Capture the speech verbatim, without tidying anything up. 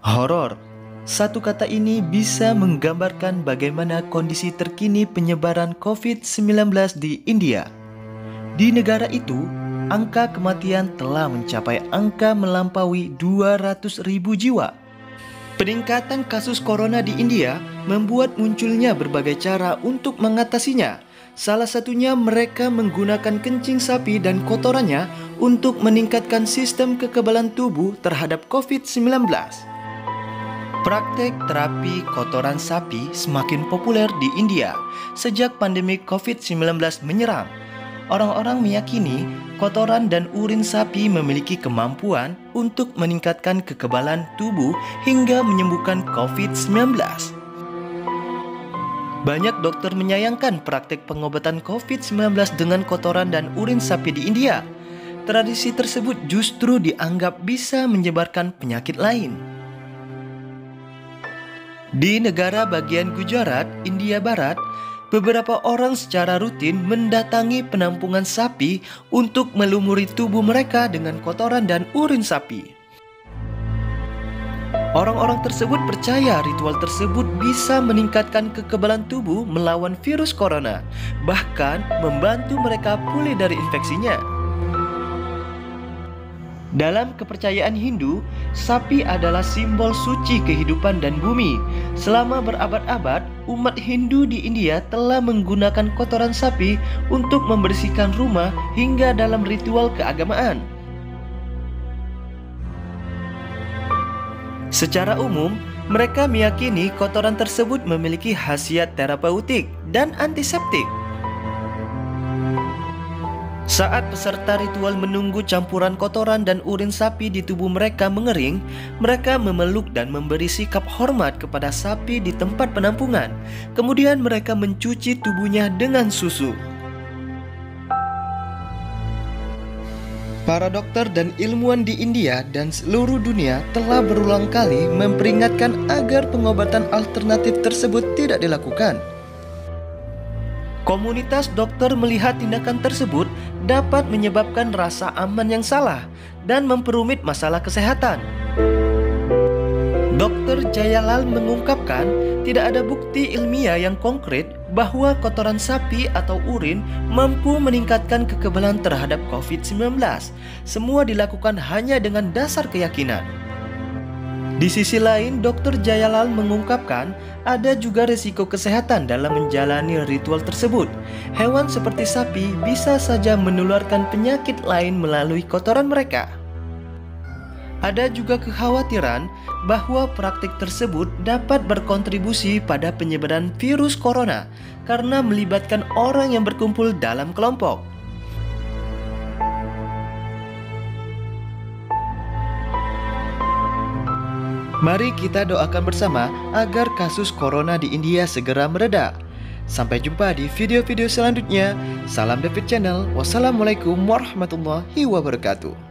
Horor. Satu kata ini bisa menggambarkan bagaimana kondisi terkini penyebaran covid sembilan belas di India. Di negara itu, angka kematian telah mencapai angka melampaui dua ratus ribu jiwa. Peningkatan kasus corona di India membuat munculnya berbagai cara untuk mengatasinya. Salah satunya mereka menggunakan kencing sapi dan kotorannya untuk meningkatkan sistem kekebalan tubuh terhadap covid sembilan belas. Praktek terapi kotoran sapi semakin populer di India sejak pandemi covid sembilan belas menyerang. Orang-orang meyakini kotoran dan urin sapi memiliki kemampuan untuk meningkatkan kekebalan tubuh hingga menyembuhkan covid sembilan belas. Banyak dokter menyayangkan praktek pengobatan covid sembilan belas dengan kotoran dan urin sapi di India. Tradisi tersebut justru dianggap bisa menyebarkan penyakit lain. Di negara bagian Gujarat, India Barat, beberapa orang secara rutin mendatangi penampungan sapi untuk melumuri tubuh mereka dengan kotoran dan urin sapi. Orang-orang tersebut percaya ritual tersebut bisa meningkatkan kekebalan tubuh melawan virus corona, bahkan membantu mereka pulih dari infeksinya. Dalam kepercayaan Hindu, sapi adalah simbol suci kehidupan dan bumi. Selama berabad-abad, umat Hindu di India telah menggunakan kotoran sapi untuk membersihkan rumah hingga dalam ritual keagamaan. Secara umum, mereka meyakini kotoran tersebut memiliki khasiat terapeutik dan antiseptik. Saat peserta ritual menunggu campuran kotoran dan urin sapi di tubuh mereka mengering, mereka memeluk dan memberi sikap hormat kepada sapi di tempat penampungan. Kemudian mereka mencuci tubuhnya dengan susu. Para dokter dan ilmuwan di India dan seluruh dunia telah berulang kali memperingatkan agar pengobatan alternatif tersebut tidak dilakukan. Komunitas dokter melihat tindakan tersebut dapat menyebabkan rasa aman yang salah dan memperumit masalah kesehatan. dokter Jayalal mengungkapkan tidak ada bukti ilmiah yang konkret bahwa kotoran sapi atau urin mampu meningkatkan kekebalan terhadap covid sembilan belas. Semua dilakukan hanya dengan dasar keyakinan. Di sisi lain, dokter Jayalal mengungkapkan ada juga risiko kesehatan dalam menjalani ritual tersebut. Hewan seperti sapi bisa saja menularkan penyakit lain melalui kotoran mereka. Ada juga kekhawatiran bahwa praktik tersebut dapat berkontribusi pada penyebaran virus corona karena melibatkan orang yang berkumpul dalam kelompok. Mari kita doakan bersama agar kasus corona di India segera mereda. Sampai jumpa di video-video selanjutnya. Salam David Channel. Wassalamualaikum warahmatullahi wabarakatuh.